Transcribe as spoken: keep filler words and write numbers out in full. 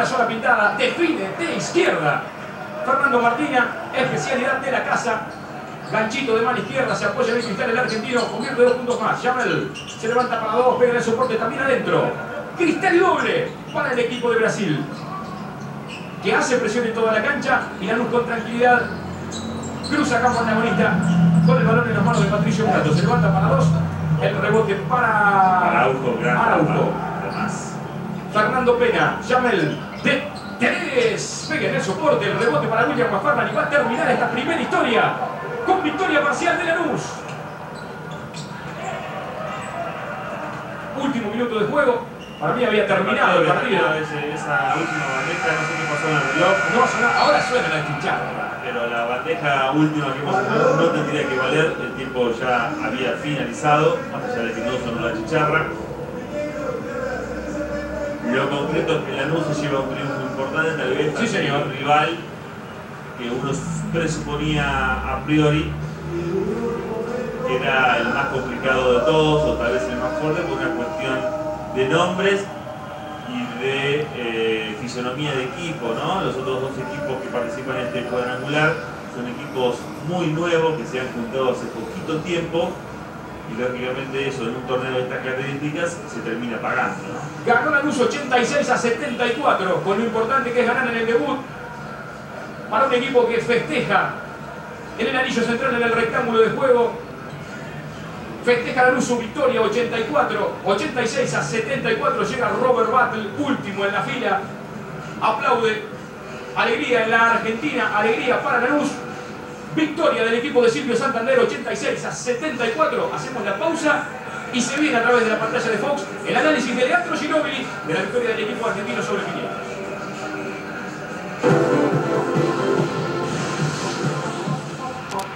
primera zona pintada, define de izquierda. Fernando Martina, especialidad de la casa. Ganchito de mano izquierda, se apoya en el cristal el argentino, convierte dos puntos más. Jamel se levanta para dos, pega el soporte también adentro. Cristal doble para el equipo de Brasil, que hace presión en toda la cancha y Lanús con tranquilidad cruza campo antagonista con el balón en las manos de Patricio Murato. Se levanta para dos, el rebote para Araujo, gran Araujo. Además. Fernando Pena, Jamel de tres, pega en el soporte, el rebote para William McFarland y va a terminar esta primera historia con victoria parcial de Lanús. Último minuto de juego. Para mí había terminado el partido. Ese, esa última bandeja, no sé qué pasó en el reloj. No, suena, ahora suena la chinchada. Pero la bandeja última que hemos hecho no tendría que valer. El tiempo ya había finalizado, más allá de que no sonó la chicharra. Lo concreto es que Lanús se lleva un triunfo importante, tal vez sí, señor. Un rival que uno presuponía a priori que era el más complicado de todos, o tal vez el más fuerte, por una cuestión de nombres y de eh, fisonomía de equipo, ¿no? Los otros dos equipos que participan en este cuadrangular son equipos muy nuevos que se han juntado hace poquito tiempo y lógicamente eso en un torneo de estas características se termina pagando, ¿no? Ganó Lanús ochenta y seis a setenta y cuatro, con lo importante que es ganar en el debut para un equipo que festeja en el anillo central, en el rectángulo de juego. Festeja Lanús su victoria ochenta y cuatro, ochenta y seis a setenta y cuatro. Llega Robert Battle, último en la fila. Aplaude. Alegría en la Argentina, alegría para Lanús. Victoria del equipo de Silvio Santander, ochenta y seis a setenta y cuatro. Hacemos la pausa y se viene a través de la pantalla de Fox el análisis de Leandro Ginóbili de la victoria del equipo argentino sobre Quiniela.